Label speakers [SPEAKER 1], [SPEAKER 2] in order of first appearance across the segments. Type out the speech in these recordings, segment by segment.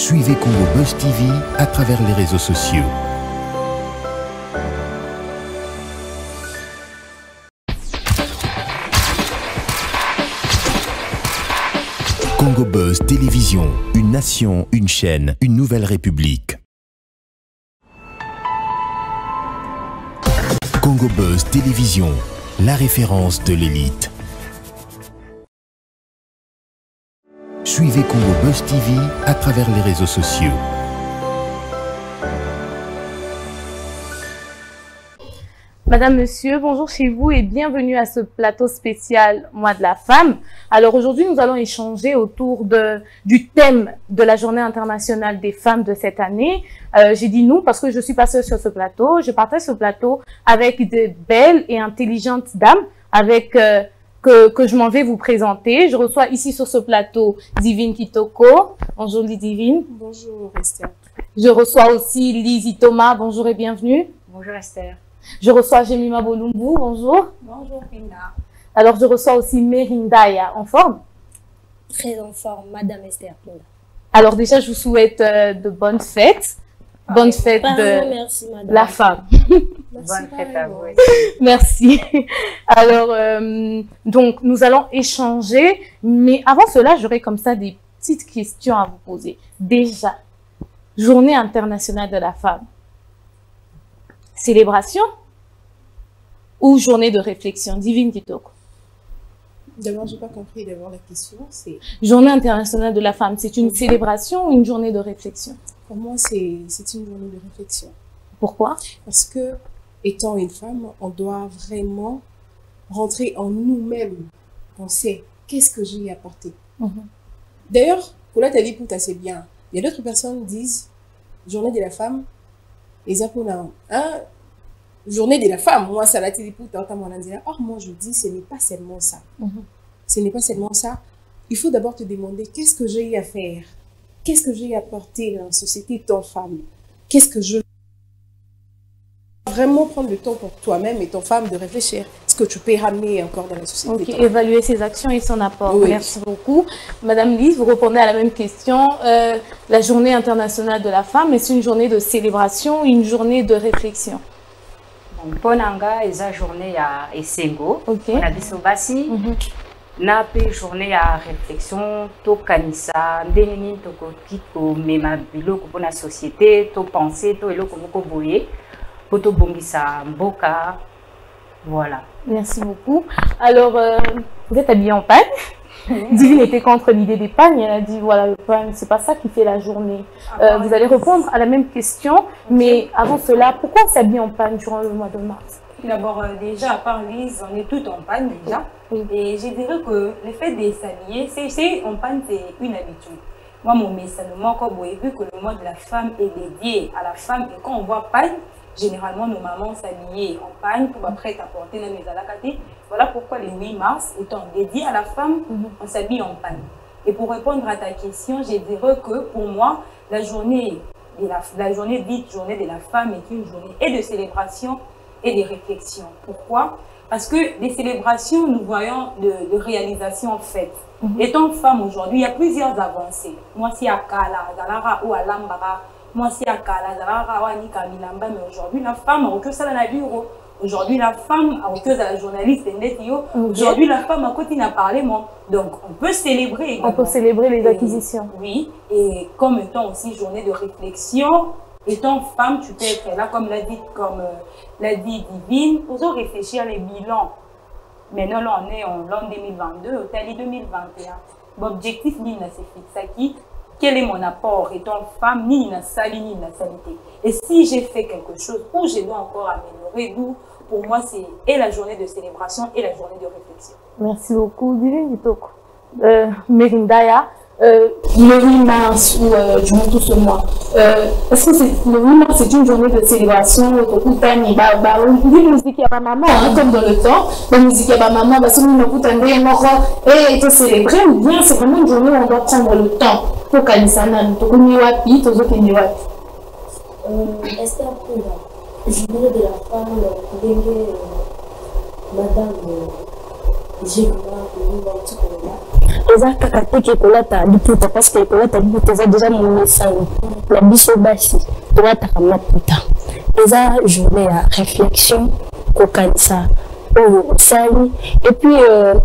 [SPEAKER 1] Suivez Congo Buzz TV à travers les réseaux sociaux. Congo Buzz Télévision, une nation, une chaîne, une nouvelle république. Congo Buzz Télévision, la référence de l'élite. Suivez Congo Buzz TV à travers les réseaux sociaux.
[SPEAKER 2] Madame, Monsieur, bonjour chez vous et bienvenue à ce plateau spécial Mois de la Femme. Alors aujourd'hui, nous allons échanger autour du thème de la Journée internationale des femmes de cette année. J'ai dit nous parce que je suis pas seule sur ce plateau. Je partage ce plateau avec de belles et intelligentes dames que je m'en vais vous présenter. Je reçois ici sur ce plateau Divine Kitoko. Bonjour Divine.
[SPEAKER 3] Bonjour Esther.
[SPEAKER 2] Je reçois aussi Lizzie Thomas. Bonjour et bienvenue.
[SPEAKER 3] Bonjour Esther.
[SPEAKER 2] Je reçois Jemima Bolumbu, bonjour.
[SPEAKER 3] Bonjour Pinda.
[SPEAKER 2] Alors je reçois aussi Merindaya, en forme?
[SPEAKER 4] Très en forme, Madame Esther Pinda.
[SPEAKER 2] Alors déjà je vous souhaite de bonnes fêtes. Bonne fête de
[SPEAKER 4] merci, madame.
[SPEAKER 2] La femme.
[SPEAKER 3] Bonne fête à vous.
[SPEAKER 2] Merci. Alors, donc nous allons échanger, mais avant cela, j'aurais comme ça des petites questions à vous poser. Déjà, Journée internationale de la femme. Célébration ou journée de réflexion? Divine Kitoko.
[SPEAKER 3] D'abord, je n'ai pas compris d'abord la question. C'est
[SPEAKER 2] Journée internationale de la femme, c'est une célébration ou une journée de réflexion?
[SPEAKER 3] pour moi, c'est une journée de réflexion.
[SPEAKER 2] Pourquoi?
[SPEAKER 3] Parce que, étant une femme, on doit vraiment rentrer en nous-mêmes, penser qu'est-ce que j'ai apporté. D'ailleurs, pour la télé, c'est bien. Il y a d'autres personnes qui disent journée de la femme, les Japonais, journée de la femme, moi, ça l'a télé pour or, moi, je dis, ce n'est pas seulement ça. Ce n'est pas seulement ça. Il faut d'abord te demander qu'est-ce que j'ai à faire? Qu'est-ce que j'ai apporté dans la société, ton femme? Qu'est-ce que je... Vraiment prendre le temps pour toi-même et ton femme de réfléchir. Ce que tu peux ramener encore dans la société.
[SPEAKER 2] Ok, évaluer ses actions et son apport.
[SPEAKER 3] Oui.
[SPEAKER 2] Merci beaucoup. Madame Lise, vous répondez à la même question. La journée internationale de la femme, est-ce une journée de célébration ou une journée de réflexion?
[SPEAKER 5] Ponanga eza journée ya esengo.
[SPEAKER 2] Ok.
[SPEAKER 5] On a biso basi. Na pe journée ya réflexion to kanisa ndenge nini tokoki komema biloko mpona société to penser to eloko moko boye po tobongisa mboka. Voilà.
[SPEAKER 2] Merci beaucoup. Alors, vous êtes habillée en pagne. Divine était contre l'idée des pagnes. Elle a dit, voilà, le pagne, c'est pas ça qui fait la journée. Vous allez répondre à la même question. Mais avant cela, pourquoi on s'habille en pagne durant le mois de mars?
[SPEAKER 6] D'abord, déjà, à part Lise, on est toutes en panne déjà.
[SPEAKER 2] Oui.
[SPEAKER 6] Et je dirais que le fait de s'habiller, c'est en panne, c'est une habitude. Moi, mon message, vu que le mois de la femme est dédié à la femme, et quand on voit panne, généralement, nos mamans s'habillaient en panne pour après t'apporter dans les alakatés. Voilà pourquoi le 8 mars, étant dédié à la femme, on s'habille en panne. Et pour répondre à ta question, je dirais que pour moi, la journée dite journée de la femme est une journée et de célébration et de réflexion. Pourquoi? Parce que des célébrations, nous voyons de réalisations faites. Étant femme aujourd'hui, il y a plusieurs avancées. Moi, si à Kala, Zalara ou à Lambara, moi, si à Kala, Zalara ou à Nika Milamba, mais aujourd'hui, la femme a recours à la bureau. Aujourd'hui, la femme a recours à la journaliste. Aujourd'hui, la femme a continué à parler. Donc, on peut célébrer également.
[SPEAKER 2] On peut célébrer les acquisitions.
[SPEAKER 6] Oui, et comme étant aussi journée de réflexion, étant femme, tu peux être là, comme l'a dit Divine, pour réfléchir les bilans. Maintenant, là, on est en l'an 2022, au tali 2021. L'objectif, c'est fixé. Quel est mon apport étant femme, ni la sali, ni la salité. Et si j'ai fait quelque chose, ou je dois encore améliorer, d'où, pour moi, c'est et la journée de célébration et la journée de réflexion.
[SPEAKER 2] Merci beaucoup, Divine Kitoko. Merindaya, le 8 mars ou durant tout ce mois, est-ce que le 8 mars c'est une journée de célébration? La musique à ma maman, comme dans le temps, la musique à ma maman, parce que nous et te célébrer, ou bien c'est vraiment une journée où on doit prendre le temps pour Kanisana, pour Niwapi, pour Niwapi.
[SPEAKER 4] Esther Pinda, journée de la femme, Madame Jemima Bolumbu. eza kaka te ke kolata liputa parce que kolata liputa eza déjà momesano na biso basi tolataka maputa eza journée ya réflexion kokanisa oyo osali et puis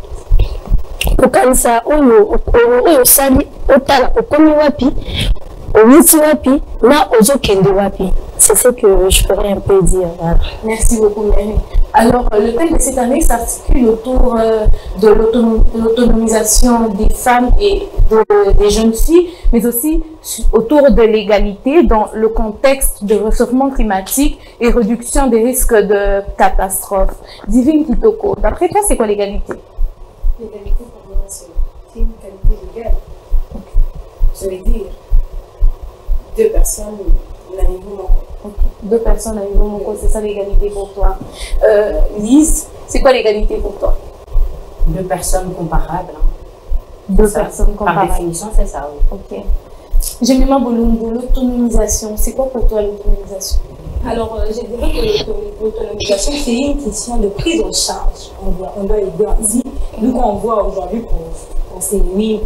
[SPEAKER 4] kokanisa oyo osali otala okomi wapi outi wapi na ozokende wapi. C'est ce que je pourrais un peu dire. Voilà.
[SPEAKER 2] Merci beaucoup, Mary. Alors, le thème de cette année s'articule autour de l'autonomisation des femmes et des jeunes filles, mais aussi autour de l'égalité dans le contexte de réchauffement climatique et réduction des risques de catastrophes. Divine Kitoko, d'après toi, c'est quoi l'égalité?
[SPEAKER 3] L'égalité pour moi, c'est une qualité légale. Je vais dire, deux personnes à niveau moko.
[SPEAKER 2] Okay. Deux personnes à niveau moko, c'est ça l'égalité pour toi. Lise, c'est quoi l'égalité pour toi?
[SPEAKER 5] Deux personnes comparables. Hein.
[SPEAKER 2] Deux personnes comparables.
[SPEAKER 5] Par définition, c'est ça. Oui.
[SPEAKER 2] Ok. Jemima Bolumbu, l'autonomisation, c'est quoi pour toi l'autonomisation?
[SPEAKER 6] Alors, je dirais que l'autonomisation, c'est une question de prise en charge. On doit aider ainsi. Nous, quand on voit aujourd'hui pour ces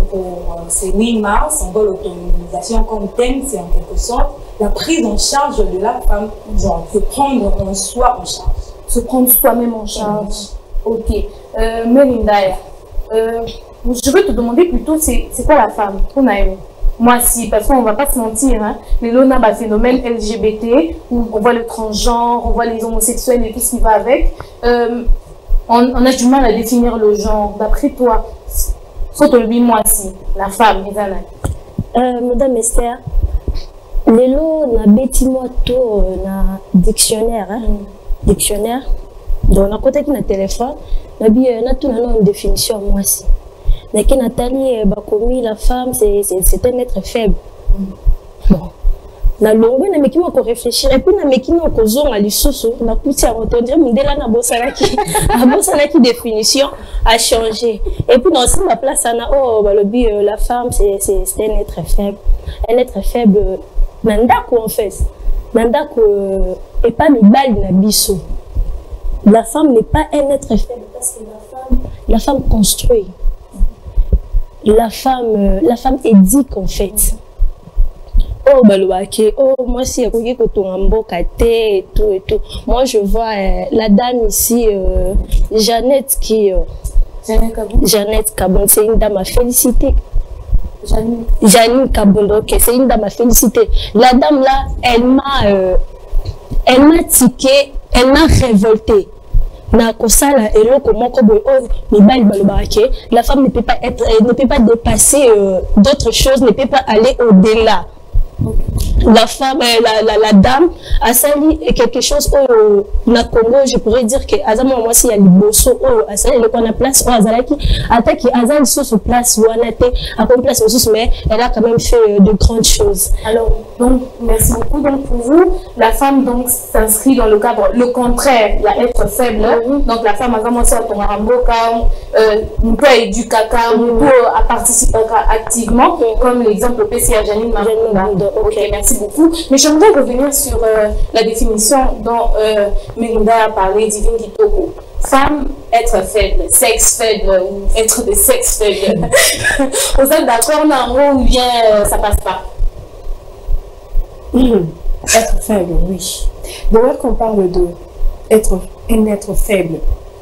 [SPEAKER 6] 8 mars, on voit l'autonomisation comme thème, c'est en quelque sorte la prise en charge de la femme, genre se prendre en soi en charge.
[SPEAKER 2] Se prendre soi-même en charge. Ok. Melindaya, je veux te demander plutôt, c'est quoi la femme? Moi, si, parce qu'on ne va pas se mentir, hein, mais là, on a un phénomène LGBT, où on voit le transgenre, on voit les homosexuels et tout ce qui va avec. On a du mal à définir le genre. D'après toi, moi, si, la femme,
[SPEAKER 4] Madame Esther, Lelo na beti moto na dictionnaire, hein? Dictionnaire. Donc na côté qui na téléphone, na bi na tout na une définition moi si. Mais qui Nathalie bakomi la femme c'est un être faible. Bon. Na longo na meki moko réfléchir et puis na meki na ko zonga lisusu na kuti à entendre mondela na bosalaki a bosalaki définition a changé et puis dans cette place na oh balobi la femme c'est un être faible. Un être faible Nandako en fait, Nandako et pas le bal na biso. La femme n'est pas un être faible parce que la femme construit. La femme éduque en fait. Oh balouake, oh moi si ekoki kotongamboka te et tout. Moi je vois la dame ici Jeannette qui Jeannette Kabon, c'est une dame à féliciter. Janine Kabondo, ok, c'est une dame à féliciter. La dame là, elle m'a tiqué, elle m'a révolté. La femme ne peut pas être, elle ne peut pas dépasser d'autres choses, ne peut pas aller au-delà. La femme, la dame a sali quelque chose au na Congo, je pourrais dire que Azama moi si il y a le bosso a sali le qu'on a place au Azalaki attaque Azal sur place ou anate à comme place aussi mais elle a quand même fait de grandes choses.
[SPEAKER 2] Alors donc merci beaucoup. Donc pour vous la femme donc s'inscrit dans le cadre le contraire, il y a être faible. Donc la femme Azama ça ton ramboka on peut éduquer on peut participer activement comme l'exemple PCA Janine Marinda. Ok, merci beaucoup. Mais j'aimerais revenir sur la définition dont Melinda a parlé, Divine Kitoko. Femme, être faible, sexe faible, être de sexe faible. Vous êtes d'accord, non, ou bien ça passe pas?
[SPEAKER 3] Être faible, oui. D'ailleurs, qu'on parle de un être faible,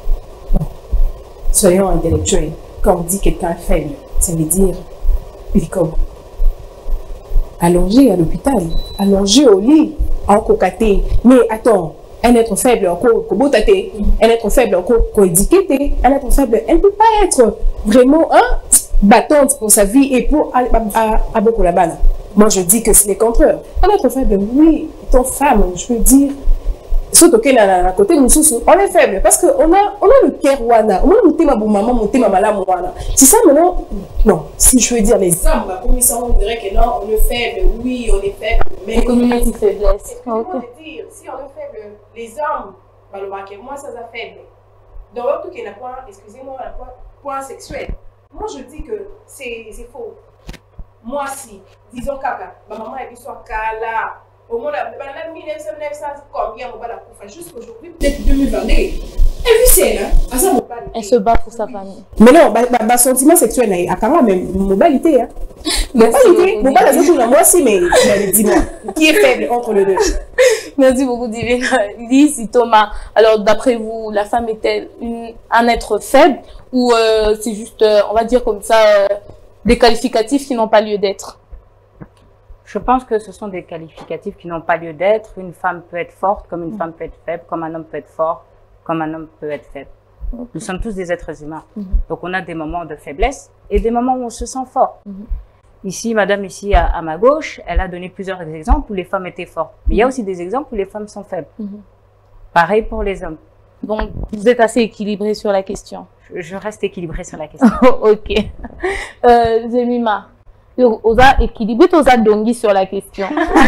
[SPEAKER 3] soyons intellectuels. Quand on dit quelqu'un faible, ça veut dire il comme allongé à l'hôpital, allongé au lit, en cocaté. Mais attends, un être faible, encore kobotate, un être faible, encore koédiqué, un être faible, elle ne peut pas être vraiment battante pour sa vie et pour à beaucoup la balle. Moi, je dis que c'est le contraire. Un être faible, oui, ton femme, je peux dire, surtout qu'elle a à côté de nous, on est faible parce qu'on a le cœur wana, on a le thème à maman, mon thème à malade wana. C'est ça maintenant. Non, si je veux dire les hommes, comme ça, on dirait que non, on est faible, oui, on est faible, mais
[SPEAKER 2] communauté faiblesse.
[SPEAKER 3] Comment dire, si on est faible, les hommes, moi ça va faible. Donc, tout qu'il y a point, excusez-moi, point sexuel. Moi je dis que c'est faux. Moi si, disons caca, ma maman est soit kala. Au moins, 1900 combien on va la couper jusqu'aujourd'hui, peut-être 2022.
[SPEAKER 2] Elle se bat pour sa famille.
[SPEAKER 3] Mais non, sentiment sexuel, il y a quand même une mobilité. Mobilité, moi aussi, mais dis-moi, qui est faible entre les deux?
[SPEAKER 2] Merci beaucoup, Divine. Lise, Thomas, alors d'après vous, la femme est-elle un être faible ou c'est juste, on va dire comme ça, des qualificatifs qui n'ont pas lieu d'être?
[SPEAKER 5] Je pense que ce sont des qualificatifs qui n'ont pas lieu d'être. Une femme peut être forte, comme une femme peut être faible, comme un homme peut être fort, comme un homme peut être faible. Nous sommes tous des êtres humains. Donc on a des moments de faiblesse et des moments où on se sent fort. Ici, madame, ici à ma gauche, elle a donné plusieurs exemples où les femmes étaient fortes. Mais il y a aussi des exemples où les femmes sont faibles. Pareil pour les hommes.
[SPEAKER 2] Donc, vous êtes assez équilibré sur la question.
[SPEAKER 5] Je reste équilibrée sur la question.
[SPEAKER 2] Ok. Zemima, osa équilibré, osa dongi sur la question.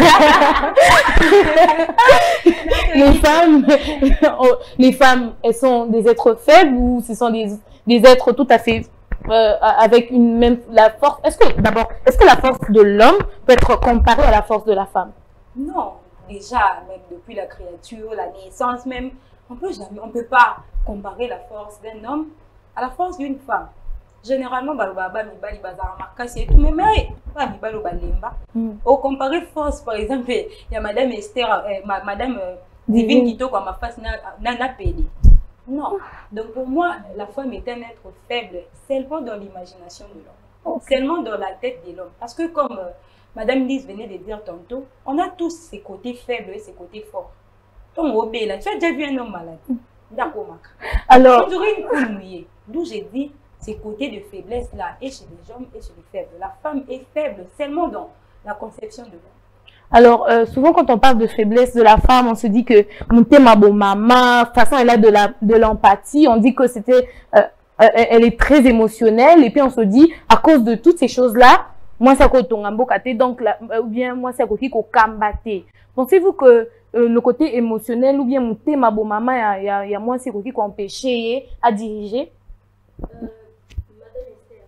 [SPEAKER 2] les femmes, elles sont des êtres faibles ou ce sont des êtres tout à fait avec une même la force. Est-ce que la force de l'homme peut être comparée à la force de la femme?
[SPEAKER 6] Non, déjà même depuis la créature, la naissance même, on peut pas comparer la force d'un homme à la force d'une femme. Généralement, au comparer force, par exemple, il y a madame Esther, madame Divine Kito comme ma face n'a pédé. Non. Donc pour moi, la femme est un être faible seulement dans l'imagination de l'homme, seulement dans la tête de l'homme. Parce que comme madame Lise venait de dire tantôt, on a tous ses côtés faibles et ses côtés forts. Donc au là, tu as déjà vu un homme malade? D'accord, alors, d'où j'ai dit ces côtés de faiblesse là, et chez les hommes et chez les faibles. La femme est faible seulement dans la conception de l'homme.
[SPEAKER 2] Alors, souvent quand on parle de faiblesse de la femme, on se dit que ma maman, de toute façon elle a de l'empathie, on dit que elle est très émotionnelle, et puis on se dit, à cause de toutes ces choses-là, moi ça coûte ton ambokate, donc ou bien moi ça coûte au kambate. Pensez-vous que le côté émotionnel ou bien ma maman, il y a moins c'est qui empêché à diriger?
[SPEAKER 4] Madame Esther,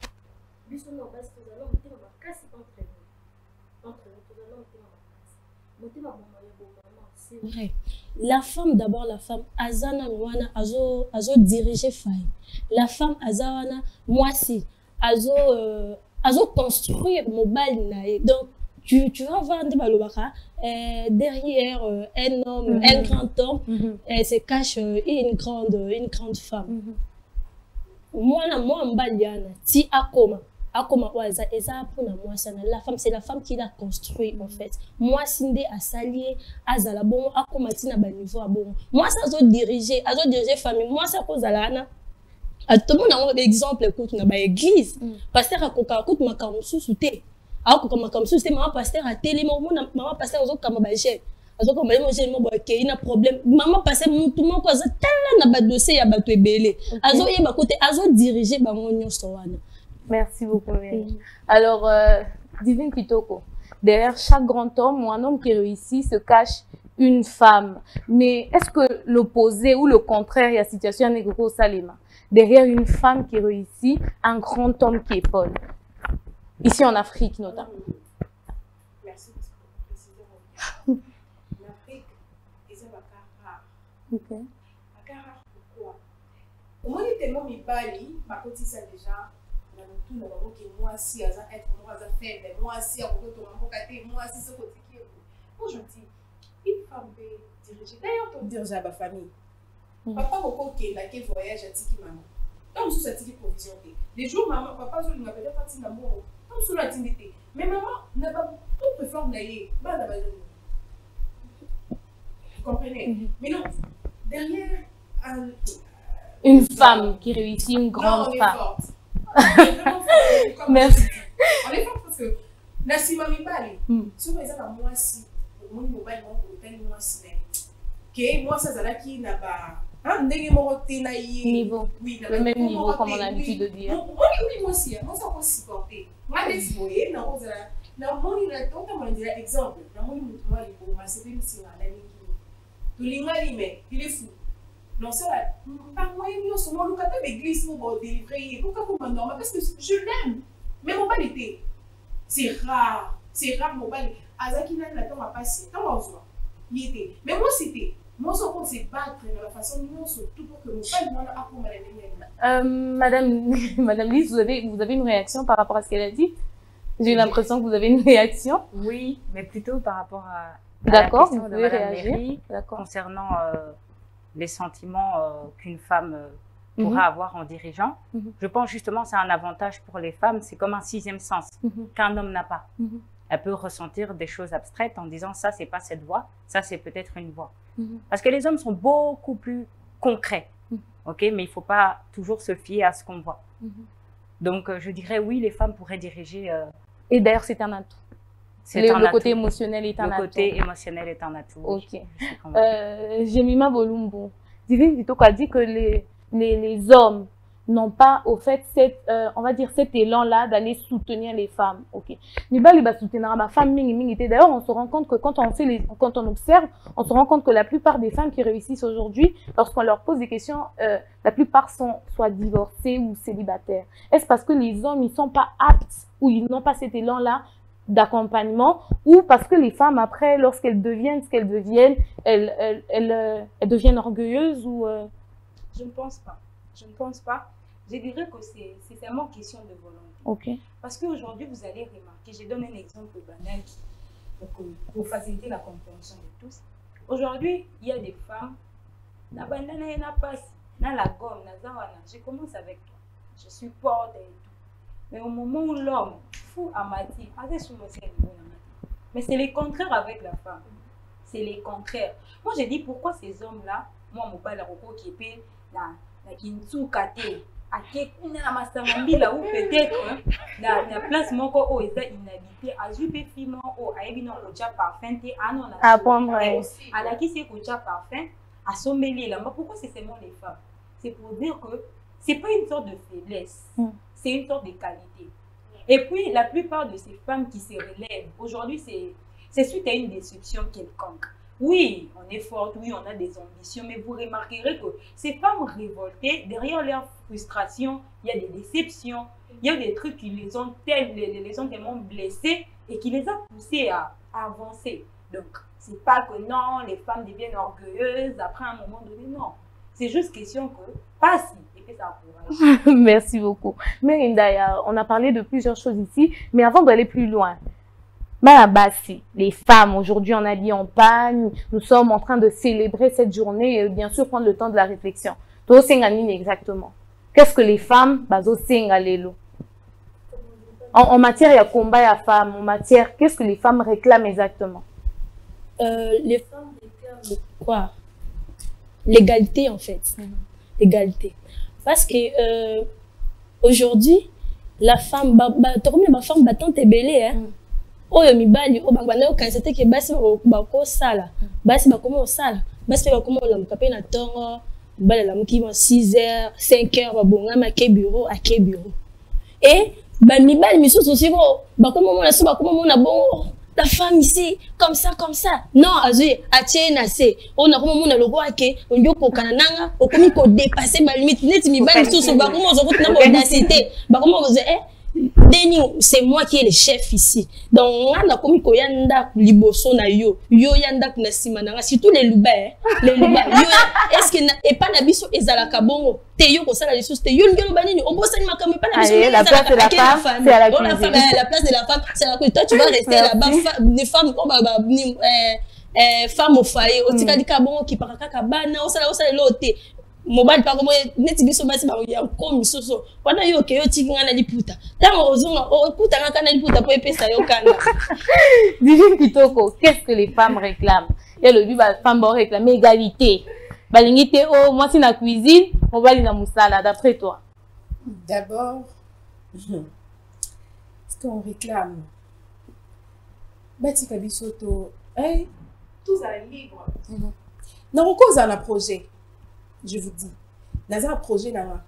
[SPEAKER 4] c'est vrai. La femme, d'abord, la femme, azana wana azo diriger faille. La femme, azana moi si azo construire mobile nae. Donc tu vas voir derrière un homme, un grand homme, se cache une grande femme. Moi mbaliana ti akoma waza eza pour moi ça la femme, c'est la femme qui l'a construit en fait. Moi sindé a salier azala bon akoma tina ba niveau bon. Moi ça zo diriger famille. Moi ça cause alana tout le monde a un exemple écoute na ba église pasteur akoka écoute makambo susute akoka makambo susute maman pasteur a télé maman pasteur ozo kama ba jet azo kama mo jet mo ba ke ina problème maman pasteur tout le monde ko za tala na ba dossier ya bato ebele azo yeba côté azo diriger bango nyonso wana.
[SPEAKER 2] Merci beaucoup. Alors, Divine Kitoko, derrière chaque grand homme ou un homme qui réussit se cache une femme. Mais est-ce que l'opposé ou le contraire, il y a situation négro salima? Derrière une femme qui réussit, un grand homme qui est folle. Ici en Afrique notamment.
[SPEAKER 3] Merci pour préciser. En Afrique, c'est un cas rare.
[SPEAKER 2] Ok.
[SPEAKER 3] Un cas rare pourquoi? Au moins, il est tellement mis bali, ma petite ça déjà. Tout le monde qui moi si à être moi à faire moi si à côté de mon côté moi si ce côté qui est moi je dis une femme peut diriger d'ailleurs pour diriger ma famille papa beaucoup qui est là qui voyage à tiki maman donc sous cette provision les jours maman papa je ne m'appelle pas tina moi comme sous la dignité mais maman n'a pas tout préfère d'ailleurs bah la base vous comprenez mais non derrière
[SPEAKER 2] une femme qui réussit, une grande femme.
[SPEAKER 3] Merci. On est fort parce que la Sima Mibali, si vous avez moi si, mon mobile, mon moi si, que moi ça zala qui n'a pas un
[SPEAKER 2] niveau, le même niveau comme on a l'habitude de dire.
[SPEAKER 3] Oui, moi aussi, moi ça peut supporter. Moi les voyez, non, la moni la tota moi dire exemple, la moni moi il faut ma c'est une si la ni qui. Tu l'ingali mais il est fou. Non, ça, par moi, il y a ce moment où l'église pour délivrer. Pourquoi vous m'en parce que je l'aime. Mais mon bal était. C'est rare, mon bal. Azaki n'a pas passé. Quand on voit, il était. Mais moi, c'était. moi je compte c'est battre de la façon dont surtout pour que mon père moi a pour
[SPEAKER 2] Madame Lise, vous avez une réaction par rapport à ce qu'elle a dit? J'ai l'impression que vous avez une réaction.
[SPEAKER 5] Oui, mais plutôt par rapport à
[SPEAKER 2] d'accord,
[SPEAKER 5] la
[SPEAKER 2] vous
[SPEAKER 5] question de
[SPEAKER 2] pouvez
[SPEAKER 5] Madame
[SPEAKER 2] réagir.
[SPEAKER 5] Mairie concernant les sentiments qu'une femme pourra avoir en dirigeant. Je pense justement que c'est un avantage pour les femmes, c'est comme un sixième sens qu'un homme n'a pas. Elle peut ressentir des choses abstraites en disant ça c'est pas cette voix, ça c'est peut-être une voix. Parce que les hommes sont beaucoup plus concrets, ok, mais il faut pas toujours se fier à ce qu'on voit. Donc je dirais oui, les femmes pourraient diriger.
[SPEAKER 2] Et d'ailleurs c'est un atout. Le côté émotionnel est un atout.
[SPEAKER 5] Le côté émotionnel est un atout.
[SPEAKER 2] Ok. Jemima Bolumbu, Divine Vitoko a dit que les hommes n'ont pas au fait on va dire cet élan-là d'aller soutenir les femmes. Ok. Nibali va soutenir ma femme mingi. D'ailleurs, on se rend compte que quand on observe, on se rend compte que la plupart des femmes qui réussissent aujourd'hui, lorsqu'on leur pose des questions, la plupart sont soit divorcées ou célibataires. Est-ce parce que les hommes, ils sont pas aptes ou ils n'ont pas cet élan-là d'accompagnement, ou parce que les femmes après, lorsqu'elles deviennent ce qu'elles deviennent, elles deviennent orgueilleuses ou
[SPEAKER 6] Je ne pense pas. Je ne pense pas. Je dirais que c'est seulement question de volonté.
[SPEAKER 2] Ok.
[SPEAKER 6] Parce qu'aujourd'hui, vous allez remarquer, je donne un exemple banal pour faciliter la compréhension de tous. Aujourd'hui, il y a des femmes, je commence avec toi, je supporte et tout. Mais au moment où l'homme, fou à mati, mais c'est le contraire avec la femme. C'est le contraire. Moi, je dis pourquoi ces hommes-là, moi, mon père, qui est na kintu kate akekuna na masangambila ou peut-être na place moko o eza inhabité azupe fimo o ayebi na kocha parfum te anona ala ki se kocha parfum asombeli là. Pourquoi c'est seulement les femmes? C'est pour dire que c'est pas une sorte de faiblesse, c'est une sorte de qualité. Et puis la plupart de ces femmes qui se relèvent aujourd'hui, c'est suite à une déception quelconque. Oui, on est forte, oui, on a des ambitions, mais vous remarquerez que ces femmes révoltées, derrière leur frustration, il y a des déceptions, il y a des trucs qui les ont tellement blessées et qui les a poussées à avancer. Donc, c'est pas que non, les femmes deviennent orgueilleuses après un moment donné, non. C'est juste question que passe et puis ça encourage.
[SPEAKER 2] Merci beaucoup. Merinda, on a parlé de plusieurs choses ici, mais avant d'aller plus loin, les femmes, aujourd'hui on a dit en panne, nous sommes en train de célébrer cette journée et bien sûr prendre le temps de la réflexion. Exactement. Qu'est-ce que les femmes en matière il y a combat à femmes, en matière, qu'est-ce que les femmes réclament exactement?
[SPEAKER 4] Les femmes réclament quoi? L'égalité en fait. L'égalité. Parce que aujourd'hui, la femme, ma femme battante est belle, hein. Oyo mibali o bangwana yo kansete ke basi bako sala basi bakoma osala basi bakoma olamuka pe na tongo bala la muki 6h 5h babongama ke bureau et ba mibali misusu siko bakoma mona so bakoma mona bon la femme ici comme ça non azui atie na se on a comme mona logo ake ondoko kananga okomi ko dépasser ba limite net mibali misusu bakoma ozoko na audacité bakoma ozo Deni, c'est moi qui est le chef ici. Donc, on a comme yanda liboso na yo yanda kuna simananga surtout les luba est-ce que et pas na biso ezala kabongo te yo ko sala les choses te yo ngelo banini on bosse ni makambo pas na biso
[SPEAKER 2] la place de la femme c'est à la cuisine.
[SPEAKER 4] La place de la femme c'est la cuisine. Toi tu vas rester là-bas des femmes comme femme au foyer au tika di kabongo ki pakaka kabana osala lote mobile pas comme neti biso basi ba ya komi soso wana yo ke yo tinga na liputa tango ozonga okuta ngaka na liputa po epesa yo kanda.
[SPEAKER 2] Divine Kitoko, qu'est-ce que les femmes réclament? Et le but les femmes réclament égalité. Balingité oh moi c'est la cuisine, mobile na musala d'après toi.
[SPEAKER 3] D'abord ce qu'on réclame Batika bisoto tous à libre. Non cause à un projet. Je vous dis, dans un projet là,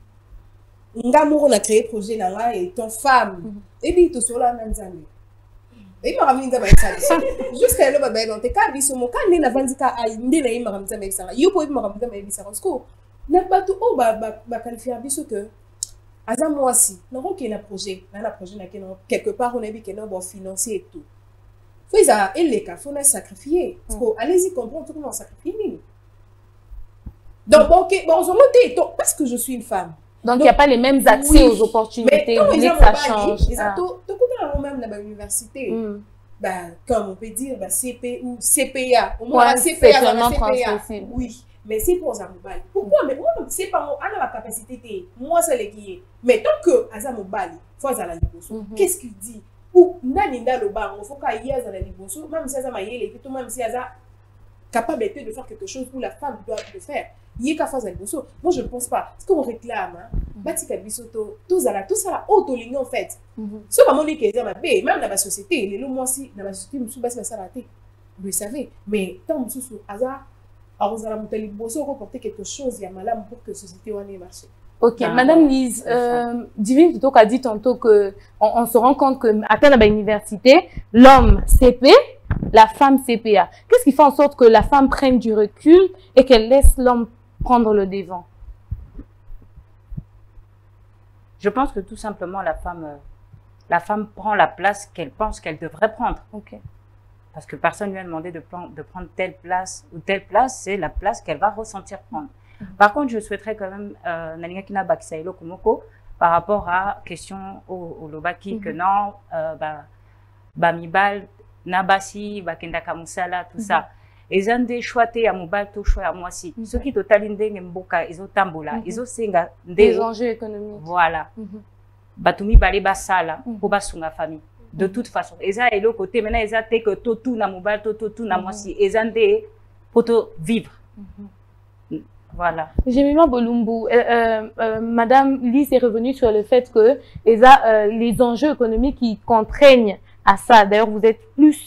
[SPEAKER 3] on a créé projet là et ton femme, et puis tout sur la même année. Et m'a ramené dans ça. Jusqu'à là, bah non, t'es qu'à biso mon quand n'a vendu qu'à inde là il m'a ramené dans ça. You pouvez m'a ramené dans ça parce que n'a pas tout oh bah qualifier biso que à moi aussi. Non qu'il y a un projet, là le projet n'a quelque part on a vu que non bon financier et tout. Faut ça et les cas faut sacrifier. Parce que allez-y comprendre tout comment sacrifier. Donc, bon, ok, bon, on monte, parce que je suis une femme.
[SPEAKER 2] Donc, il n'y a pas les mêmes accès aux opportunités.
[SPEAKER 3] Mais
[SPEAKER 2] que ça change.
[SPEAKER 3] Tout même dans l'université. Comme on peut dire, CP ou CPA. Au moins, CPA, c'est oui. Mais c'est pour ça, pourquoi? Mais moi, c'est pas moi, on a la capacité, moi, c'est le qui est. Mais tant que Azamobali, faut aller qu'est-ce qu'il dit? Ou Naninda le bar, il faut qu'il y ait un liboso, même si Azama y est, même si Azama capable de faire quelque chose où la femme doit le faire. Il y a qu'à faire un liboso. Moi, je ne pense pas. Ce qu'on réclame, Batika Bisoto, tout ça, auto-ligné en fait. Ce qu'on dit que même dans la société, les lois aussi, dans la société, nous sommes pas raté. Vous le savez. Mais tant que nous sommes Azama, alors, vous allez reporter quelque chose, il y a malade pour que la société ait marché.
[SPEAKER 2] Ok, Madame Lise, Divine plutôt a dit tantôt que on se rend compte que à l'université, l'homme CP, la femme CPA. Qu'est-ce qui fait en sorte que la femme prenne du recul et qu'elle laisse l'homme prendre le devant?
[SPEAKER 5] Je pense que tout simplement la femme prend la place qu'elle pense qu'elle devrait prendre.
[SPEAKER 2] Ok.
[SPEAKER 5] Parce que personne ne lui a demandé de prendre telle place ou telle place, c'est la place qu'elle va ressentir prendre. Par contre, je souhaiterais quand même, par rapport à question au Lobaki, que non, Bamibal, Nabasi, Bakendaka Moussala, tout ça. Ils ont des choix à Moubal, tout choix à moi aussi. Ceux qui totalindé Mboka, ils ont tambola, ils ont
[SPEAKER 2] des enjeux économiques.
[SPEAKER 5] Voilà. Batumi Balé Basala, pour basunga famille. De toute façon, et ça est le côté maintenant, ils ont que tout na mobile, tout na moi si, ils ont des pour vivre. Voilà.
[SPEAKER 2] Jemima Bolumbu, Madame Lise est revenue sur le fait que les enjeux économiques qui contraignent à ça. D'ailleurs, vous êtes plus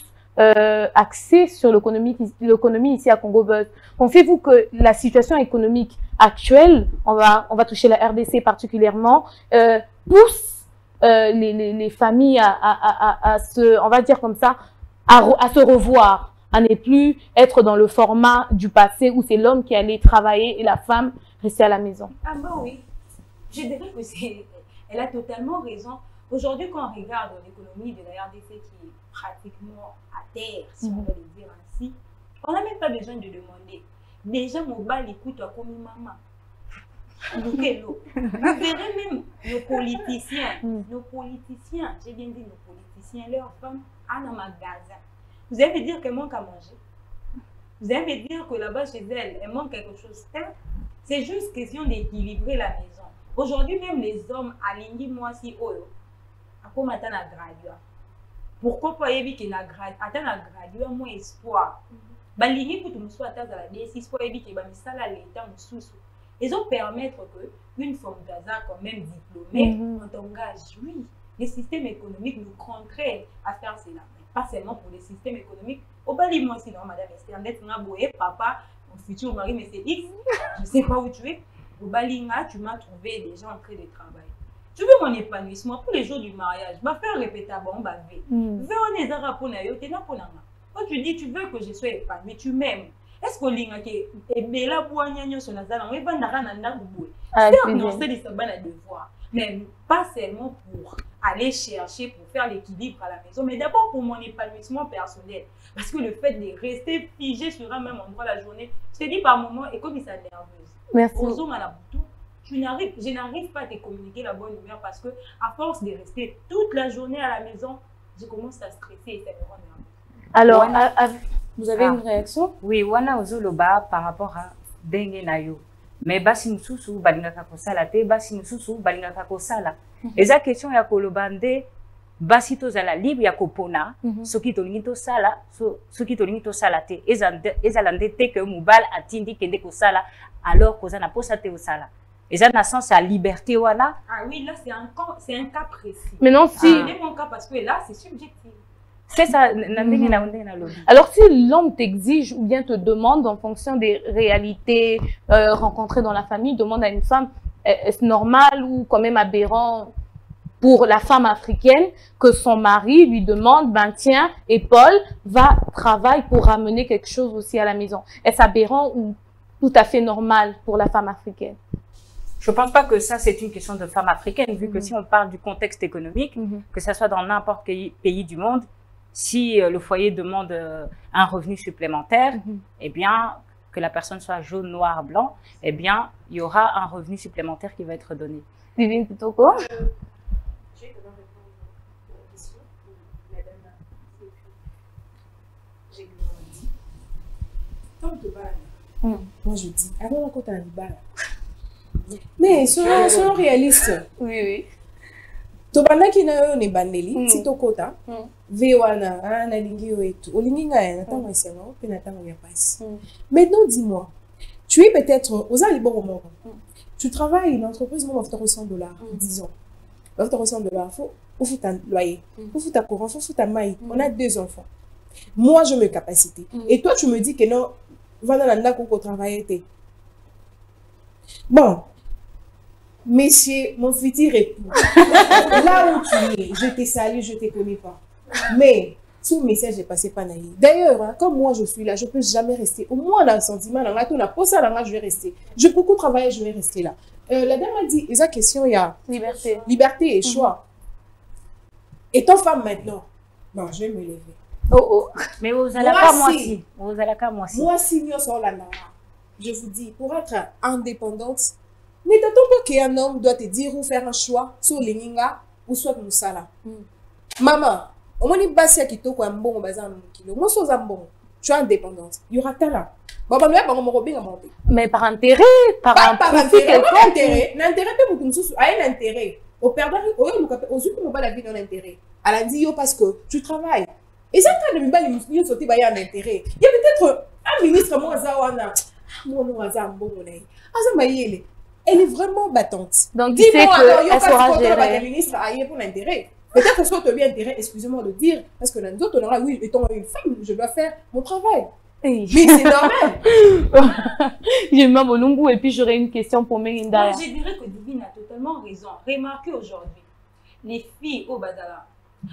[SPEAKER 2] axé sur l'économie ici à Congo Buzz. Pensez-vous que la situation économique actuelle, on va toucher la RDC particulièrement, pousse les familles à se, on va dire comme ça, à se revoir, à ne plus être dans le format du passé où c'est l'homme qui allait travailler et la femme restait à la maison.
[SPEAKER 6] Ah bon, oui. Je dirais que elle a totalement raison. Aujourd'hui, quand on regarde l'économie de la RDC qui est pratiquement à terre, si on veut le dire ainsi, on n'a même pas besoin de demander. Déjà, mon bal écoute à comme maman. Vous verrez même nos politiciens, j'ai bien dit nos politiciens, leurs femmes, à un magasin. Vous allez me dire qu'elles manquent à manger. Vous allez me dire que là-bas chez elles, elles manquent quelque chose. C'est juste question d'équilibrer la maison. Aujourd'hui, même les hommes alignés, moi, si, à quoi m'attend à graduer? Pourquoi pas éviter qu'il y ait graduer, moins espoir? Baligné pour tout le soit à la DSI, espoir éviter qu'il y ait à l'état sous. Ils ont permettre qu'une femme Gaza, quand même diplômée, on engage, oui. Les systèmes économiques nous contraignent à faire cela. Mais pas seulement pour les systèmes économiques. Au bali, moi aussi, non, Madame Esther, papa, mon futur mari, mais c'est X, je ne sais pas où tu es. Au bali, tu m'as trouvé déjà en train de travailler. Tu veux mon épanouissement pour les jours du mariage, ma faire répéter à bon bavé. Veux on est à pour nayo, t'es là pour nama. Quand tu dis tu veux que je sois épanouie, tu m'aimes. Est-ce que l'inga ke ebela boanya sur la zone, on va ndara na ndaboué. C'est non, c'est des sabbats à devoir, mais pas seulement pour aller chercher pour faire l'équilibre à la maison, mais d'abord pour mon épanouissement personnel. Parce que le fait de rester figé sur un même endroit la journée, je te dis par moment, et comme il s'est nerveuse.
[SPEAKER 2] Merci.
[SPEAKER 6] Je n'arrive pas à te communiquer la bonne humeur parce que, à force de rester toute la journée à la maison, je commence à stresser et ça me rend nerveuse.
[SPEAKER 2] Alors, vous avez une réaction?
[SPEAKER 5] Oui, wana ozoloba par rapport à dengue nayo. Mais basi mususu balingaka kosala te, basi mususu balingaka kosala. Eza question ya kolobande basi tozala libre ya kopona, soki tolingi tosala, soki tolingi tosala te. Ezala nde te que mobile atindi kende kosala alors koza na posa te osala. Eza na sens à liberté wana.
[SPEAKER 6] Ah oui, là c'est un cas précis.
[SPEAKER 2] Mais non, si.
[SPEAKER 6] C'est mon cas parce que là c'est subjectif.
[SPEAKER 5] C'est ça.
[SPEAKER 2] Alors, si l'homme t'exige ou bien te demande en fonction des réalités rencontrées dans la famille, demande à une femme, est-ce normal ou quand même aberrant pour la femme africaine que son mari lui demande, ben tiens, et Paul va travailler pour ramener quelque chose aussi à la maison. Est-ce aberrant ou tout à fait normal pour la femme africaine?
[SPEAKER 5] Je ne pense pas que ça, c'est une question de femme africaine, vu que si on parle du contexte économique, que ce soit dans n'importe quel pays du monde, si le foyer demande un revenu supplémentaire, eh bien, que la personne soit jaune, noir, blanc, eh bien, il y aura un revenu supplémentaire qui va être donné.
[SPEAKER 2] Divine Kitoko.
[SPEAKER 3] Je vais répondre à la question. La dame j'ai grandi. Tant de balles. Moi, je dis, avant qu'on t'en balles. Mais soyons réalistes.
[SPEAKER 2] Oui, oui.
[SPEAKER 3] Tobandaki na yo ne bandeli ti tokota vewana na lingi yo etu olingi nga na tango esengo pe na tango ya pasi. Maintenant dis-moi, tu es peut-être aux aliboro moko. Tu travailles une entreprise moi offre $100 disons. Offre $100 faut foutre un loyer, faut foutre un courant, faut foutre un maïs. On a 2 enfants. Moi je me capacité et toi tu me dis que non voilà la ndako ko travailler. Bon, Monsieur, mon futur époux, là où tu es, je te salue, je ne te connais pas. Mais, tout le message est passé par Naïe. D'ailleurs, hein, comme moi je suis là, je ne peux jamais rester. Au moins, dans le sentiment, dans la tour, je vais rester. Je peux beaucoup travailler, je vais rester là. La dame a dit, la question, il y a
[SPEAKER 2] liberté.
[SPEAKER 3] Liberté et choix. Étant femme maintenant, non, je vais me lever.
[SPEAKER 2] Oh.
[SPEAKER 5] Mais vous allez pas moi si. Vous allez pas moi si.
[SPEAKER 3] Moi, si nous sommes là, je vous dis, pour être indépendante, ne t'attends pas qu'un homme doit te dire ou faire un choix sur les ninga ou soit Moussala. Maman, au moins, il y a qui toko un bon bazar kilo. Moi, je bon. Tu es indépendante. Il y aura talent.
[SPEAKER 2] Mais par intérêt, par
[SPEAKER 3] intérêt. L'intérêt, peut vous un intérêt. Au perdant, aux autres, pas la vie dans l'intérêt. Elle a dit, parce que tu travailles. Et ça, quand il y a un intérêt. Il y a peut-être un ministre, moi, Zawana. Moi, bon, elle est vraiment battante.
[SPEAKER 2] Donc, dis-moi, elle sera gérée.
[SPEAKER 3] Ministre a pour l'intérêt. Peut-être que ça te bien intérêt, excusez-moi de dire, parce que nous autres, on aura, oui, étant une femme, je dois faire mon travail. Mais c'est normal.
[SPEAKER 2] J'ai ma Bolungu et puis j'aurais une question pour Merinda.
[SPEAKER 6] Je dirais que Divine a totalement raison. Remarquez aujourd'hui, les filles au Badala,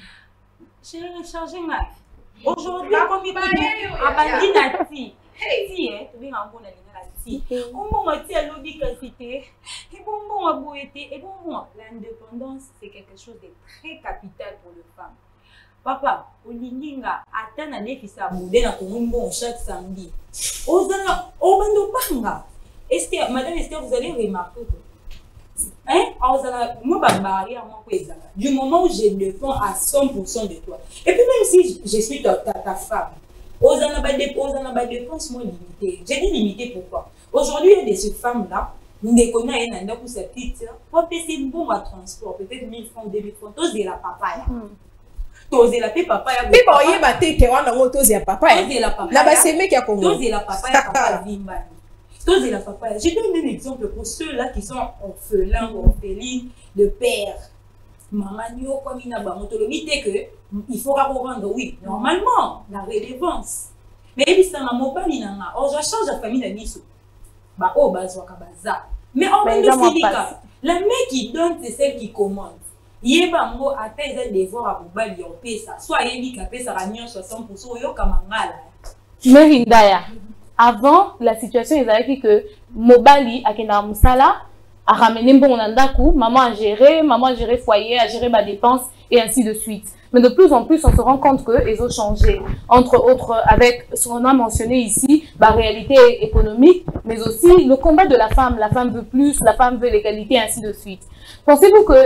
[SPEAKER 6] j'ai rechargé ma vie. Aujourd'hui, comme il dit, abandonné la fille. Si, tu viens en bonne alignation. On m'a dit à l'obligacité, et bon, à boété, et bon, l'indépendance, c'est quelque chose de très capital pour les femmes. Papa, Olinga, attends à l'efficace à bouder dans le bon chaque samedi. Ozana, Obando Panga. Esther, Madame Esther, vous allez remarquer que. Hein? Ozana, moi, barrière, moi, du moment où je dépends à 100% de toi. Et puis, même si je suis ta femme, Ozana, dépense moins limitée. J'ai dit limitée pourquoi? Aujourd'hui, il y a des femmes-là, nous les connaissons, il y a pour sa petite, on peut c'est bon à transport, peut-être 1000 francs, 2000 francs, tous de la papaya. Toze la papaya.
[SPEAKER 3] Pipa oye bate ke wana ngo toze ya papaya.
[SPEAKER 6] Toze la papaya.
[SPEAKER 3] Na baseme ki ya Congo.
[SPEAKER 6] Toze la papaya papa vimbani. Toze la papaya. Je donne un exemple pour ceux-là qui sont orphelins ou orphelines de père. Maman yo comme ina ba motolomite que il faut rendre oui, normalement la redevance. Mais il ça na mobali nanga. On change la famille na biso. Ba o bazwa ka baza. Mais on va le la mère qui donne c'est celle qui commande. Yébango atteint des devoirs à Boubali en pesa. Soit Yébi a pesa à 60% yo kamangala.
[SPEAKER 2] Merindaya. Avant, la situation est que Mobali a kena musala a ramené bon nandaku, maman a géré foyer, a géré ma dépense et ainsi de suite. Mais de plus en plus, on se rend compte que ils ont changé. Entre autres, avec ce qu'on a mentionné ici, la réalité économique, mais aussi le combat de la femme. La femme veut plus, la femme veut l'égalité, ainsi de suite. Pensez-vous que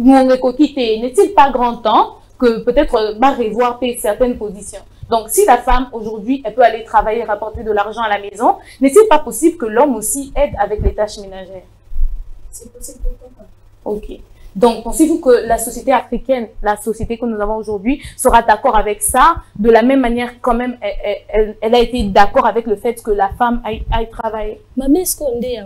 [SPEAKER 2] n'est-il pas grand temps que peut-être revoir certaines positions? Donc, si la femme, aujourd'hui, elle peut aller travailler, rapporter de l'argent à la maison, n'est-il pas possible que l'homme aussi aide avec les tâches ménagères?
[SPEAKER 3] C'est possible.
[SPEAKER 2] Ok. Donc, pensez-vous que la société africaine, la société que nous avons aujourd'hui, sera d'accord avec ça? De la même manière, quand même, elle a été d'accord avec le fait que la femme aille travailler.
[SPEAKER 4] Maman, est-ce qu'on dit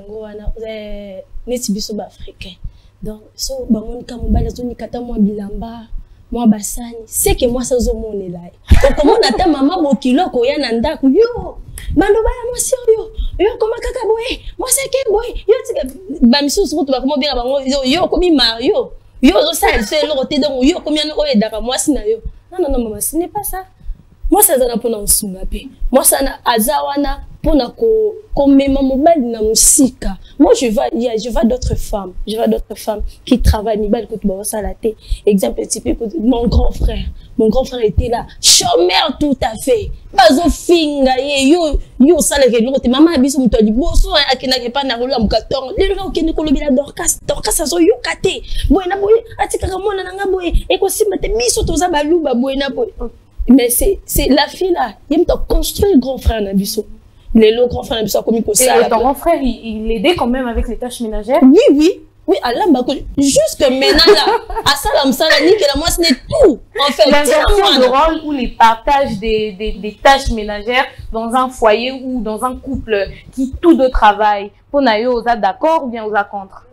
[SPEAKER 4] africain? Donc, so bangon kamubala zoni kata mwa bilamba mwa basani c'est que moi ça zo mone là donc comment ata maman bokilo ko ya na ndako yo bando baya moi sérieux yo comment kaka boye moi c'est que boye yo tika ba misu surtout ba comment bien bango yo komi mario yo zo ça elle fait le côté donc yo combien o edaka moi sina yo non maman ce n'est pas ça moi ça za na pona usunga pe moi ça na azawana pona ko mema mobile na musika. Moi je vois d'autres femmes qui travaillent mibal ko tuba sala te exemple typique mon grand frère mon grand frère était là, chômeur tout à fait. Bazo finga yo sala ke lokote maman biso muto di boso akina ke pa na rola mukatongo. Lelo ke ni kolobela Dorcas azo yo kate. Boy na boy atika ka mona nga boy e ko simba te miso to za baluba boy na boy. Mais c'est la fille là, il me construire grand frère na biso. Le grand frère na biso comme il ça.
[SPEAKER 2] Et ton grand frère il aidait quand même avec les tâches ménagères?
[SPEAKER 4] Oui, Allah jusque maintenant là, à ça là, ni que la moi ce n'est tout. En fait,
[SPEAKER 2] l'inversion de rôle ou les partages des tâches ménagères dans un foyer ou dans un couple qui tous deux travaillent. Pour Nayo, vous êtes d'accord ou bien vous êtes contre?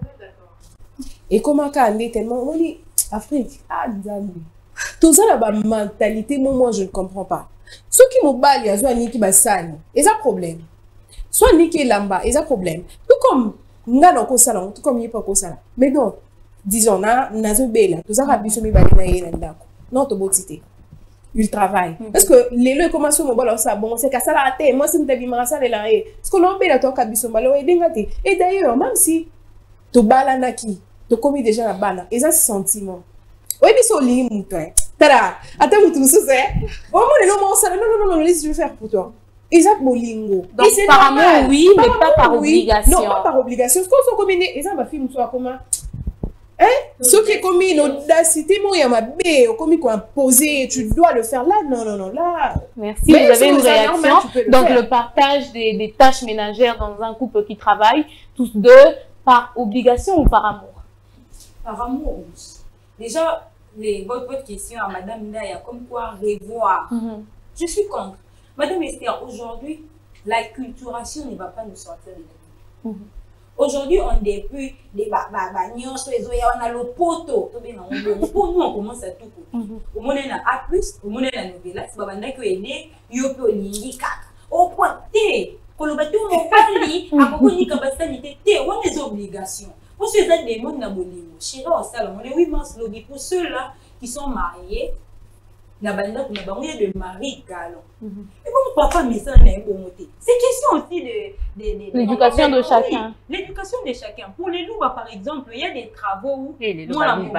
[SPEAKER 3] Et comment on est tellement on dit Afrique, tout ça là, mentalité, moi je ne comprends pas. Ceux qui m'ont balayé, ils ont ni qui basani, ils ont problème. Soit ni qui lamba, ils ont problème. Tout comme nga na ko sala tout comme yepa ko sala mais non disons na zo bela to za biso mi bale na yena ndako non to botité il travaille parce que les le commence mo bala ça bon c'est ka sala té moi c'est m'tabi ma sala là parce que l'on bela to ka biso balo e dengate et d'ailleurs même si to bala na ki to commis déjà la bala et ça sentiment oui biso li muto tara ata mutu so c'est au moins le moment ça non laisse je vais faire pour toi. Ils ont bolingo.
[SPEAKER 2] Donc, par amour, oui, mais pas par obligation.
[SPEAKER 3] Non, pas par obligation. Ce qu'on se combine, ils ont ma fille, soit comment? Hein? Ce qui est commis, l'audacité, moi, il y a ma baie, commis qu'on a posé, tu dois le faire là. Non, là.
[SPEAKER 2] Merci, vous avez une réaction. Donc, le partage des tâches ménagères dans un couple qui travaille, tous deux, par obligation ou par amour?
[SPEAKER 6] Par amour, oui. Déjà, votre question à Madame Ndaya, comme quoi revoir. Je suis contre. Madame Esther, aujourd'hui, la culturation ne va pas nous sortir de la vie. Aujourd'hui, on depuis des bagnons, on a le poteau. Pour nous, on commence à tout. Au moment où on a A+, au moment où on a novella, c'est pas que est né, yopo lingi kaka. Au point T, quand le bateau on parle, à propos ni capacité T, on a des obligations. Pour ceux qui ont des mots n'abonnement, chez nous, on est 8 mars lobby pour ceux-là qui sont mariés. Na banda kuna bangoya de mari galon. Et bon papa mais ça n'est pas monté. C'est question aussi de
[SPEAKER 2] l'éducation de chacun.
[SPEAKER 6] L'éducation de chacun. Pour les loups par exemple, il y a des travaux où
[SPEAKER 5] les loups
[SPEAKER 6] il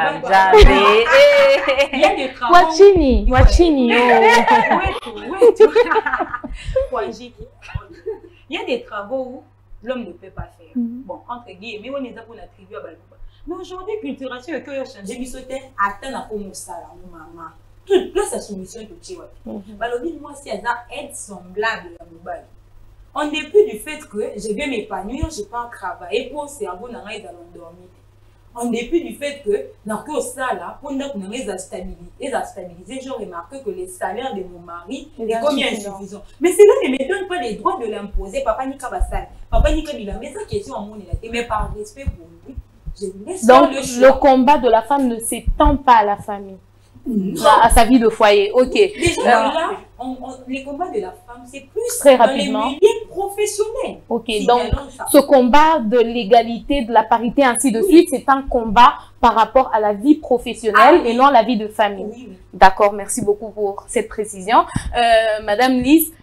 [SPEAKER 6] y a des travaux.
[SPEAKER 2] Wachini.
[SPEAKER 6] Il y a des travaux où l'homme ne peut pas faire. Bon, entre guillemets, on est là pour l'attribuer à Balouba. Mais aujourd'hui, culturation et que a changé, mais sauter atteint à Omusala, maman. Toute place à soumission de Tchiwa. Balobi, moi, c'est un aide semblable à Moubaï. On n'est plus du fait que je vais m'épanouir, je peux travailler pour cerveau dans l'endormir. On n'est plus du fait que dans que ça là, pour nous les stabiliser, j'ai remarqué que les salaires de mon mari est combien insuffisant. Mais cela ne me donne pas les droits de l'imposer. Papa Nika Bassal, Papa Nika Bila, mais sa question à mon état, mais par respect pour lui, je laisse
[SPEAKER 2] donc le combat de la femme ne s'étend pas à la famille. À sa vie de foyer, ok.
[SPEAKER 6] Déjà là, les combats de la femme, c'est plus
[SPEAKER 2] très rapidement
[SPEAKER 6] dans les milieux professionnels.
[SPEAKER 2] Ok, donc ce combat de l'égalité, de la parité, ainsi de suite, c'est un combat par rapport à la vie professionnelle et non la vie de famille.
[SPEAKER 6] Oui.
[SPEAKER 2] D'accord, merci beaucoup pour cette précision. Madame Lise,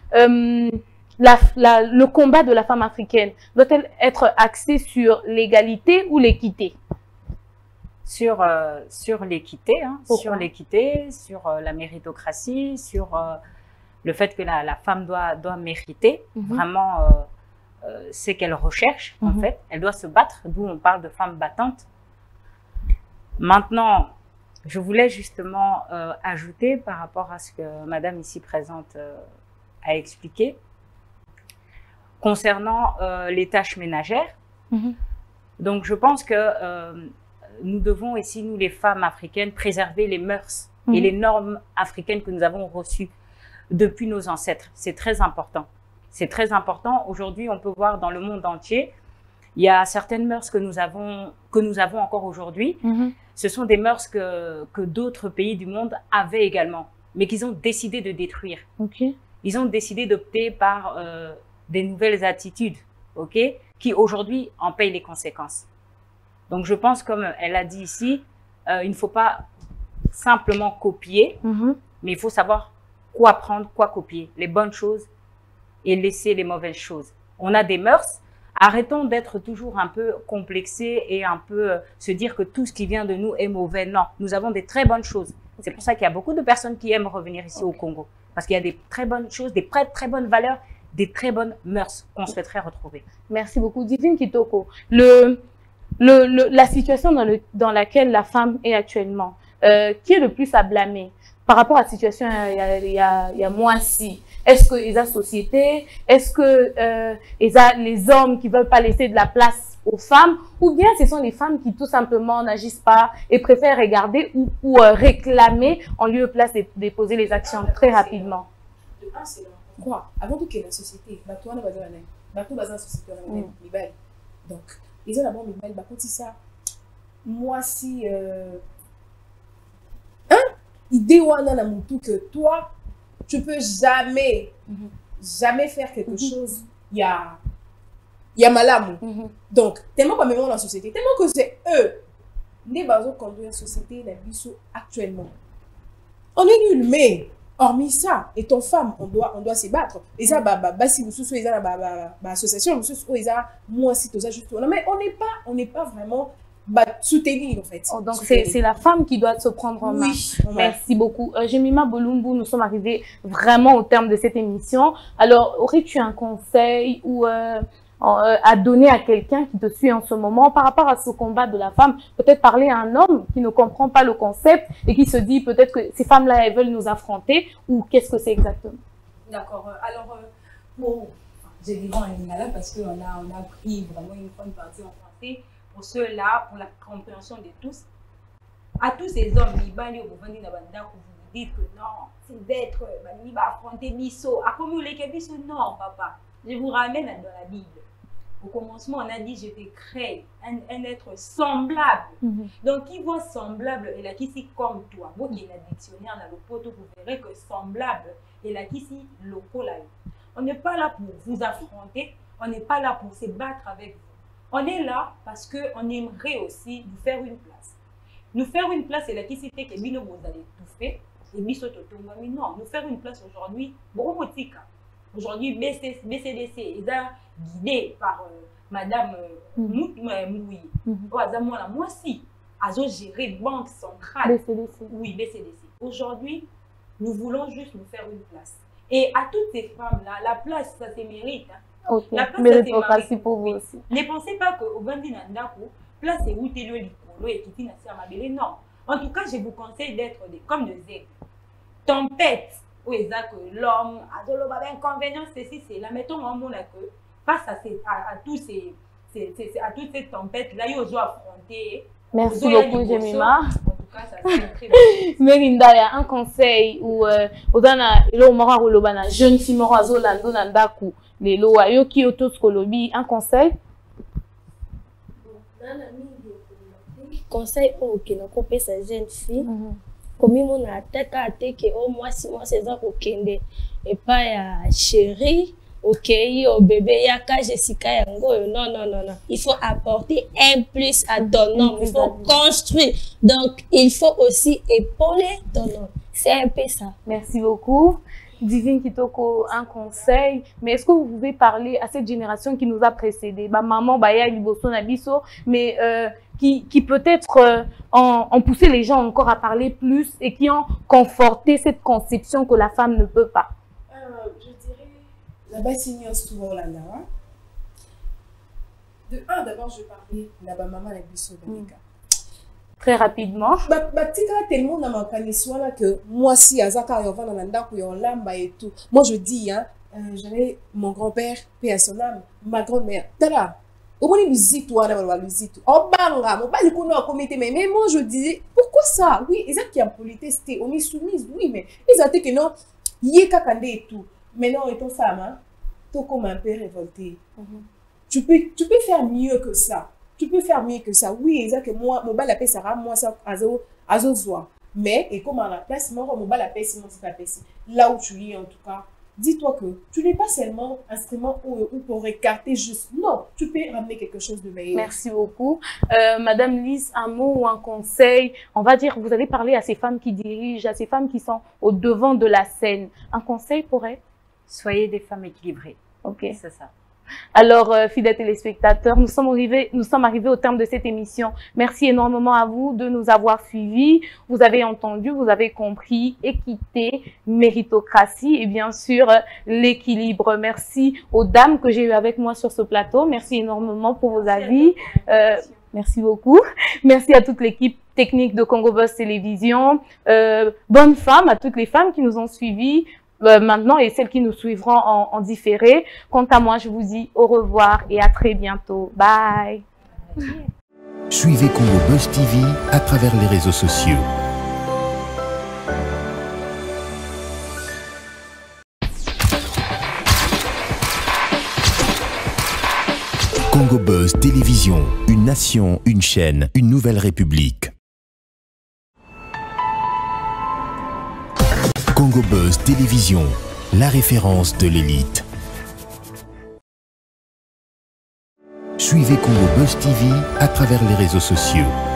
[SPEAKER 2] le combat de la femme africaine doit-elle être axé sur l'égalité ou l'équité?
[SPEAKER 5] Sur l'équité, sur l'équité, sur la méritocratie, sur le fait que la femme doit mériter vraiment ce qu'elle recherche, en fait. Elle doit se battre, d'où on parle de femme battante. Maintenant, je voulais justement ajouter par rapport à ce que Madame ici présente a expliqué, concernant les tâches ménagères. Donc, je pense que nous devons ici, nous les femmes africaines, préserver les mœurs et les normes africaines que nous avons reçues depuis nos ancêtres. C'est très important. C'est très important. Aujourd'hui, on peut voir dans le monde entier, il y a certaines mœurs que nous avons encore aujourd'hui. Ce sont des mœurs que d'autres pays du monde avaient également, mais qu'ils ont décidé de détruire. Ils ont décidé d'opter par des nouvelles attitudes, qui aujourd'hui en payent les conséquences. Donc, je pense, comme elle a dit ici, il ne faut pas simplement copier, mais il faut savoir quoi prendre, quoi copier, les bonnes choses et laisser les mauvaises choses. On a des mœurs, arrêtons d'être toujours un peu complexés et un peu se dire que tout ce qui vient de nous est mauvais. Non, nous avons des très bonnes choses C'est pour ça qu'il y a beaucoup de personnes qui aiment revenir ici au Congo. Parce qu'il y a des très bonnes choses, des très bonnes valeurs, des très bonnes mœurs qu'on souhaiterait retrouver.
[SPEAKER 2] Merci beaucoup. Divine Kitoko, la situation dans laquelle la femme est actuellement, qui est le plus à blâmer par rapport à la situation il y a mois-ci? Est-ce que la société, est-ce que les hommes qui veulent pas laisser de la place aux femmes, ou bien ce sont les femmes qui tout simplement n'agissent pas et préfèrent regarder ou réclamer en lieu de place de déposer les actions très rapidement?
[SPEAKER 3] De un, c'est quoi? Avant tout que la société, toi, on va dire la société, donc ils ont d'abord mis ça. Moi, si idée ou na mutu que toi, tu peux jamais faire quelque chose. Il y a malamu. Donc, tellement pas même dans la société, tellement que c'est eux, les bases conduire la société, la biso actuellement. On est nul, mais hormis ça, étant femme, on doit se battre. Et ça, si vous souhaitez, association, vous souhaitez, moi, si tout ça, juste. Mais on n'est pas vraiment soutenir, en fait.
[SPEAKER 2] Oh, donc, c'est la femme qui doit se prendre en main.
[SPEAKER 3] Oui.
[SPEAKER 2] Merci beaucoup. Jemima Bolumbu, nous sommes arrivés vraiment au terme de cette émission. Alors, aurais-tu un conseil ou à donner à quelqu'un qui te suit en ce moment par rapport à ce combat de la femme? Peut-être parler à un homme qui ne comprend pas le concept et qui se dit peut-être que ces femmes-là, elles veulent nous affronter, ou qu'est-ce que c'est exactement?
[SPEAKER 6] D'accord. Alors, je dirais en lingala parce qu'on a pris vraiment une bonne partie en français. Pour ceux-là, pour la compréhension de tous, à tous ces hommes, vous dites que non, c'est d'être, il va affronter Bisso. À combien les Bisso? Non, papa. Je vous ramène dans la Bible. Au commencement, on a dit, je te crée un être semblable. Donc, qui voit semblable et là qui c'est comme toi. Bon, il y a un dictionnaire dans le poteau, vous verrez que semblable et là qui c'est local. On n'est pas là pour vous affronter, on n'est pas là pour se battre avec vous. On est là parce qu'on aimerait aussi vous faire une place. Nous faire une place, et là qui c'est que Bino vous allez tout faire, et Bisso Totomami, non, nous faire une place aujourd'hui, Boromotika. Aujourd'hui, BCDC est guidé par Madame Moui. Moi aussi, Azo gérer Banque Centrale.
[SPEAKER 2] BCDC.
[SPEAKER 6] Oui, BCDC. Aujourd'hui, nous voulons juste nous faire une place. Et à toutes ces femmes-là, la place, ça se mérite. Hein.
[SPEAKER 2] Ok,
[SPEAKER 6] la place,
[SPEAKER 2] méritocratie pour vous aussi.
[SPEAKER 6] Ne pensez pas qu'au Bandi Nandako, place est où t'es le licolo et qui t'y non. En tout cas, je vous conseille d'être comme des aigles. Tempête. Oui, que l'homme a inconvénient, ceci, c'est là. Mettons en monde que face à toutes ces tempêtes-là, il faut affronter.
[SPEAKER 2] Merci beaucoup, Jemima.
[SPEAKER 6] En tout cas, ça c'est très bien.
[SPEAKER 2] Merinda, il y a un conseil où jeune fille un conseil.
[SPEAKER 4] Conseil auquel on coupe sa jeune fille. Comme on a tête à tête que au moins 6 mois c'est ça au kende et pas ya chérie ok au bébé ya ka Jessica yango non il faut apporter un plus à ton homme, il faut construire, donc il faut aussi épauler ton homme, c'est un peu ça.
[SPEAKER 2] Merci beaucoup. Divine Kitoko, un conseil, mais est-ce que vous pouvez parler à cette génération qui nous a précédés, maman Baya Liboso Nabiso, mais qui peut-être ont poussé les gens encore à parler plus et qui ont conforté cette conception que la femme ne peut pas?
[SPEAKER 3] Je dirais, là-bas, c'est souvent là. De un, d'abord, je parlais là-bas, maman Nabiso Nabiso.
[SPEAKER 2] Très rapidement.
[SPEAKER 3] Tellement dans ma connaissance là que moi si Azaka Yovan Nanda Lamba et tout. Moi je dis j'avais mon grand-père paix à son âme, ma grand-mère. Tala. Au moins le zito le zito. Oh banga, mon pas le connaît à comité mais moi je disais pourquoi ça? Oui, ils ont qui a politesse, on est soumise, oui mais ils ont dit que non, yeka kande et tout. Mais non, étant femme toi comme un peu révolté. Tu peux faire mieux que ça. Tu peux faire mieux que ça. Oui, exact que moi, mon bal la paix sera moi ça azo zoa. Mais et comme à la place, moi mon bal la paix c'est mon c'est la paix. Là où tu es en tout cas, dis-toi que tu n'es pas seulement instrument ou pour écarter juste. Non, tu peux ramener quelque chose de meilleur.
[SPEAKER 2] Merci beaucoup. Madame Lise, un mot ou un conseil, on va dire, vous allez parler à ces femmes qui dirigent, à ces femmes qui sont au devant de la scène. Un conseil pour elles?
[SPEAKER 5] Soyez des femmes équilibrées.
[SPEAKER 2] Ok.
[SPEAKER 5] C'est ça.
[SPEAKER 2] Alors, fidèles téléspectateurs, nous sommes arrivés au terme de cette émission. Merci énormément à vous de nous avoir suivis. Vous avez entendu, vous avez compris, équité, méritocratie et bien sûr l'équilibre. Merci aux dames que j'ai eues avec moi sur ce plateau. Merci énormément pour vos avis. Merci beaucoup. Merci à toute l'équipe technique de Congo Buzz Télévision. Bonne femme à toutes les femmes qui nous ont suivis maintenant et celles qui nous suivront en différé. Quant à moi, je vous dis au revoir et à très bientôt. Bye.
[SPEAKER 1] Suivez Congo Buzz TV à travers les réseaux sociaux. Congo Buzz Télévision, une nation, une chaîne, une nouvelle république. Congo Buzz Télévision, la référence de l'élite. Suivez Congo Buzz TV à travers les réseaux sociaux.